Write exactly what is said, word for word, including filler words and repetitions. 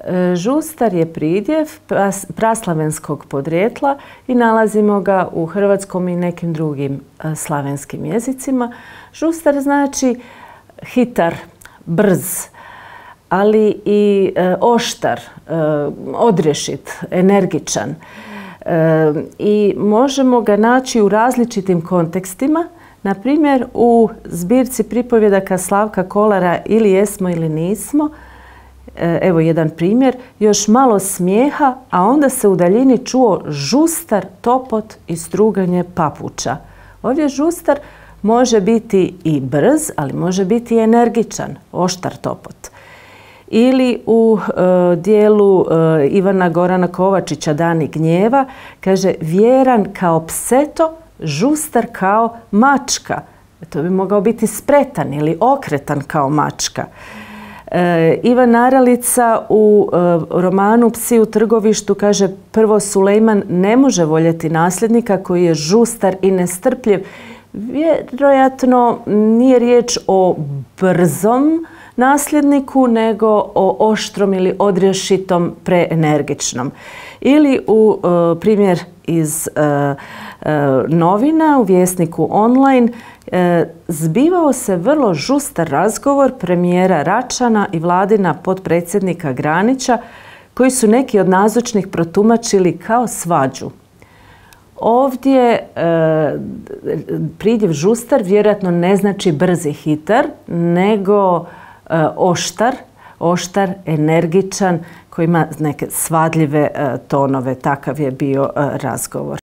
Žustar je pridjev praslavenskog podrijetla i nalazimo ga u hrvatskom i nekim drugim slavenskim jezicima. Žustar znači hitar, brz, ali i oštar, odrješit, energičan. I možemo ga naći u različitim kontekstima. Na primjer, u zbirci pripovjedaka Slavka Kolara Ili jesmo ili nismo, evo jedan primjer, još malo smijeha, a onda se u daljini čuo žustar topot i struganje papuča. Ovdje žustar može biti i brz, ali može biti i energičan, oštar topot. Ili u e, dijelu e, Ivana Gorana Kovačića Dani gnjeva kaže vjeran kao pseto, žustar kao mačka. To bi mogao biti spretan ili okretan kao mačka. E, Ivan Naralica u e, romanu Psi u trgovištu kaže prvo Sulejman ne može voljeti nasljednika koji je žustar i nestrpljiv. Vjerojatno nije riječ o brzom nasljedniku, nego o oštrom ili odrješitom preenergičnom. Ili u e, primjer iz e, e, novina u Vjesniku online e, zbivao se vrlo žustar razgovor premijera Račana i vladina potpredsjednika Granića, koji su neki od nazočnih protumačili kao svađu. Ovdje e, pridjev žustar vjerojatno ne znači brz i hitar, nego e, oštar, oštar, energičan, koji ima neke svadljive e, tonove. Takav je bio e, razgovor.